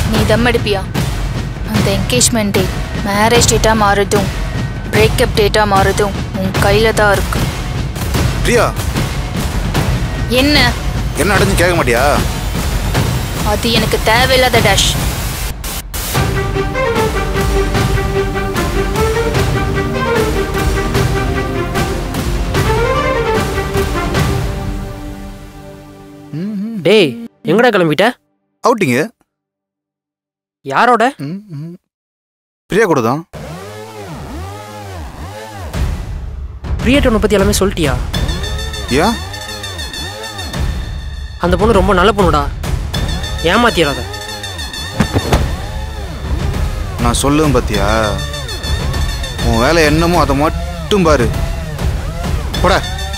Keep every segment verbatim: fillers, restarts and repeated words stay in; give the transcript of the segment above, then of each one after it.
நீ தம் அடிப்பியா? அந்த என்கேஜ்மெண்ட் டேட் மேரேஜ் டேட்டா மாறுதும் பிரேக்கப் டேட்டா மாறுதும் உன் கையில தான் இருக்கு. பிரியா, என்ன என்ன நடந்து கேட்க மாட்டியா? அது எனக்கு தேவையில்லாத டேஷ். டேய், எங்கடா கிளம்பிட்ட? அவுட்டிங்க. யாரோட? பிரியா கூட தான். பிரியாட்ட உன்னை பத்தி எல்லாமே சொல்லிட்டியா? ஏன்? அந்த பொண்ணு ரொம்ப நல்ல பொண்ணுடா, ஏமாத்திடாத. நான் சொல்லுவேன் பாத்தியா, உன் வேலை என்னமோ அதை மட்டும் பாரு. போட.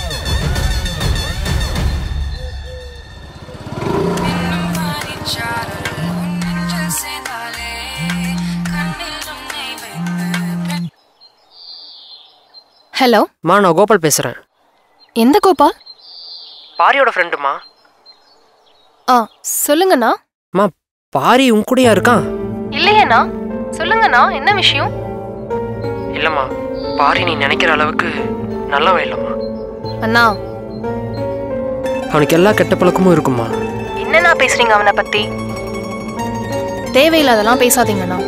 ஹலோ மா, நான் கோபால் பேசுறேன். எந்த கோபால்? பாரியோட ஃப்ரெண்டுமா. ஆ சொல்லுங்கண்ணா. மா, பாரி உன் கூடயா இருக்கான்? இல்லையேண்ணா. சொல்லுங்கண்ணா, என்ன விஷயம்? இல்லம்மா, பாரி நீ நினைக்கிற அளவுக்கு நல்லவன் இல்லம்மா. அண்ணா, அவனுக்கு எல்லா கெட்ட பழக்கமும் இருக்குமா. என்னண்ணா பேசுறீங்க அவனை பத்தி? தேவையில்லாதெல்லாம் பேசாதீங்கண்ணா.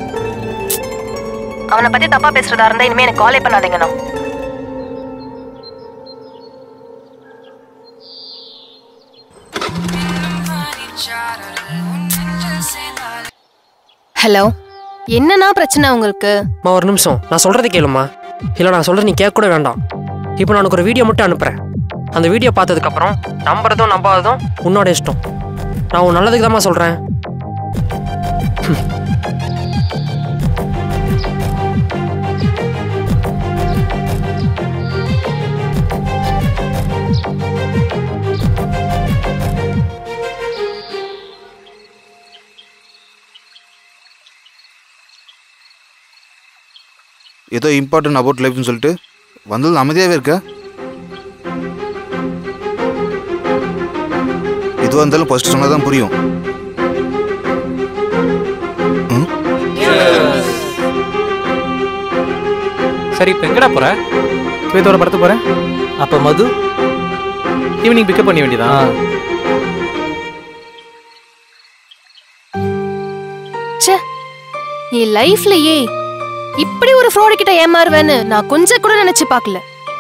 அவனை பத்தி தப்பா பேசுறதா இருந்தா இனிமே எனக்கு காலே பண்ணாதீங்கண்ணா. ஹலோ, என்னன்னா பிரச்சனை உங்களுக்கு? மா, ஒரு நிமிஷம், நான் சொல்றதை கேளுமா. இல்லை, நான் சொல்றது நீ கேட்க கூட வேண்டாம். இப்போ நான் உனக்கு ஒரு வீடியோ மட்டும் அனுப்புறேன். அந்த வீடியோ பார்த்ததுக்கப்புறம் நம்புறதும் நம்பாததும் உன்னோட இஷ்டம். நான் உன் நல்லதுக்கு தான்மா சொல்கிறேன். ஏதோ இம்பார்ட்டன்ட் அபவுட் லைஃப்னு சொல்லிட்டு வந்தது அமைதியாகவே இருக்க. எதுவாக இருந்தாலும் ஃபர்ஸ்ட் சொன்னால் தான் புரியும். சரி, இப்போ எங்கடா போற? ஸ்வேதோட படத்து போகிறேன். அப்போ மது ஈவினிங் பிக்கப் பண்ண வேண்டியதான். ச்சே, என் லைஃப்லயே இப்படி ஒரு ஃப்ராட் கிட்ட ஏமாறுவேன்னு நான் கொஞ்சம் கூட நினைச்சு பார்க்கல.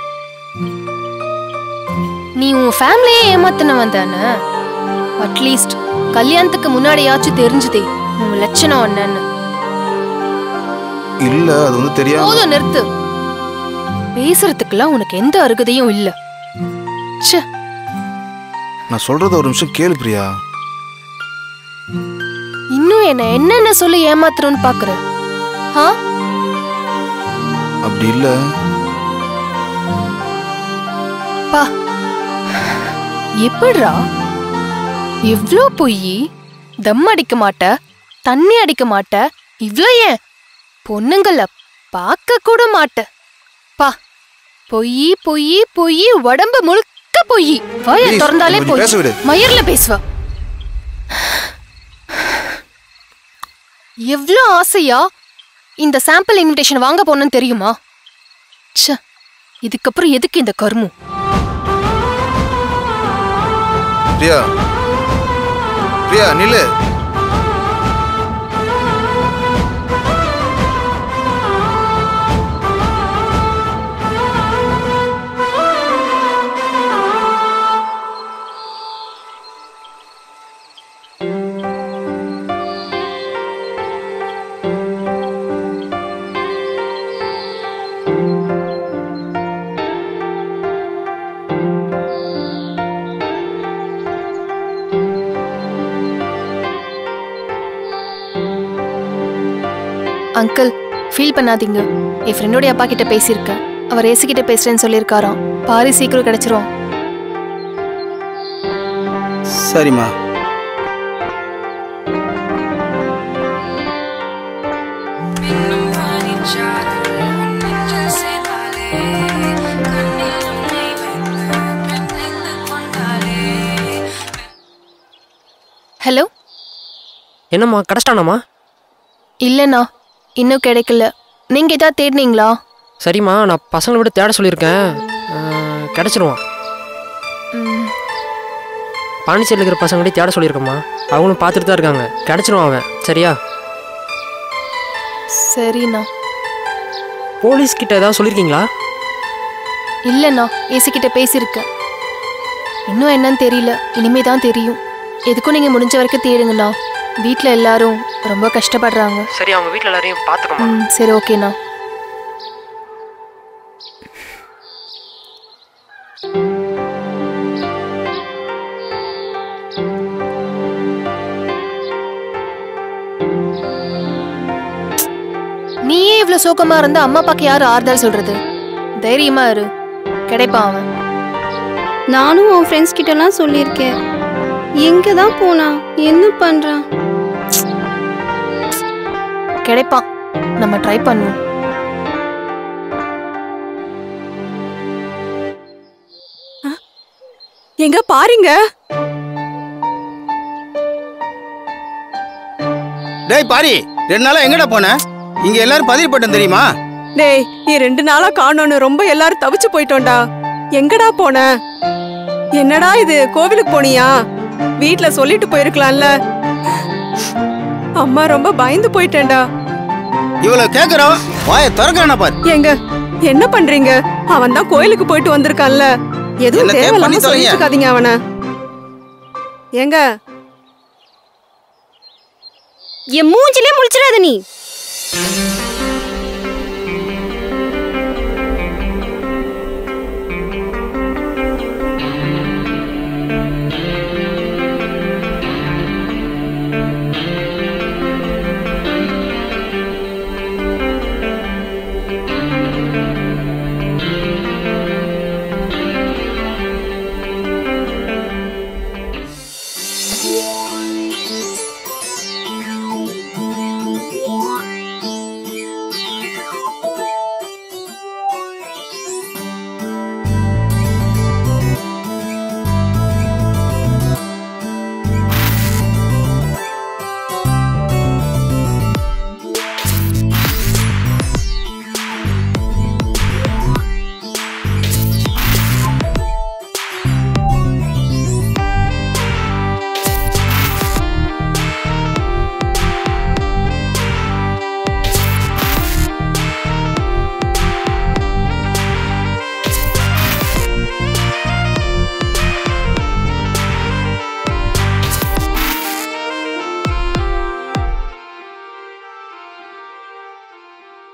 நீ உன் ஃபேமிலியே ஏமாத்தினவன் தானே. அட்லீஸ்ட் கல்யாணத்துக்கு முன்னாடியாச்சும் தெரிஞ்சுதே உன் லட்சணம் என்னன்னு. இல்ல, அது வந்து தெரியாம. போதும், நிறுத்து. பேசுறதுக்குலாம் உனக்கு எந்த அருகதையும் இல்ல. ச்சே, நான் சொல்றத ஒரு நிமிஷம் கேளு பிரியா. இன்னும் என்ன என்னென்ன சொல்லி ஏமாத்துறோன்னு பாக்குற? ஆ, அப்படி இல்ல. பா, எப்படிரா இவ்ளோ பொய்? தம் அடிக்க மாட்ட, தண்ணி அடிக்க மாட்ட, இவ்ளோ ஏன் பொண்ணுங்கள பார்க்க கூட மாட்ட. பா, பொய் பொய் பொய், உடம்பு முழுக்க பொய். வாய திறந்தாலே பொய். மயிர்ல பேசுவ. எவ்ளோ ஆசையா இந்த சாம்பிள் இன்விடேஷன் வாங்க போனேன்னு தெரியுமா? ச்சே, இதுக்கப்புறம் எதுக்கு இந்த கர்மம்? பிரியா, பிரியா நில்லு. அங்கிள், ஃபீல் பண்ணாதீங்க. என் ஃப்ரெண்டோடைய அப்பா கிட்ட பேசியிருக்கேன். அவர் ஏசி கிட்ட பேசுறேன்னு சொல்லியிருக்காராம். பாரி சீக்கிரம் கிடைச்சிரும். சரிம்மா. ஹலோ, என்னம்மா கிடச்சிட்டானாம்மா? இல்லைண்ணா, இன்னும் கிடைக்கல. நீங்கள் எதாவது தேடினீங்களா? சரிம்மா, நான் பசங்களை விட தேட சொல்லியிருக்கேன். கிடச்சிருவான். பாண்டிச்சேரியில் இருக்கிற பசங்கள்டே தேட சொல்லியிருக்கேம்மா. அவங்களும் பார்த்துட்டு தான் இருக்காங்க. கிடச்சிருவான் அவன். சரியா? சரிண்ணா. போலீஸ்கிட்ட ஏதாவது சொல்லியிருக்கீங்களா? இல்லைண்ணா, ஏசிக்கிட்ட பேசியிருக்கேன். இன்னும் என்னன்னு தெரியல, இனிமே தான் தெரியும். எதுக்கும் நீங்கள் முடிஞ்ச வரைக்கும் தேடுங்கண்ணா. வீட்டில் எல்லாரும் ரொம்ப கஷ்டப்படுறாங்க. சரி, அவங்க வீட்டில் எல்லாரையும் பார்த்துக்கோமா. ம் சரி, ஓகேண்ணா. நீயே இவ்வளோ சோகமா இருந்தா அம்மா அப்பாக்கு யாரு ஆறுதல் சொல்றது? தைரியமா இரு, கிடைப்பான் அவன். நானும் உன் ஃப்ரெண்ட்ஸ் கிட்டலாம் சொல்லியிருக்கேன். எங்கே தான் போனா, என்ன பண்றான்? கிடைப்பான், நம்ம ட்ரை பண்ணுவோம். எங்க பாருங்க. டேய் பாரி, ரெண்டு நாளா எங்கடா போன? இங்க எல்லாரும் பதிவுப்பட்டோம் தெரியுமா? டேய், நீ ரெண்டு நாளா காணோன்னு ரொம்ப எல்லாரும் தவிச்சு போயிட்டோம்டா. எங்கடா போன? என்னடா இது, கோவிலுக்கு போனியா? வீட்ல சொல்லிட்டு போயிருக்கலாம்ல. அம்மா ரொம்ப பயந்து போயிட்டேன்டா. இவ்வளவு கேக்குறோம், வாயை திறக்கறனா பாரு. எங்க என்ன பண்றீங்க? அவன் தான் கோயிலுக்கு போயிட்டு வந்திருக்கான்ல. எதுவும் தேவையில்லாம சொல்லிட்டு இருக்காதீங்க அவனை. ஏங்க, என் மூஞ்சிலே முழிச்சிடாத நீ.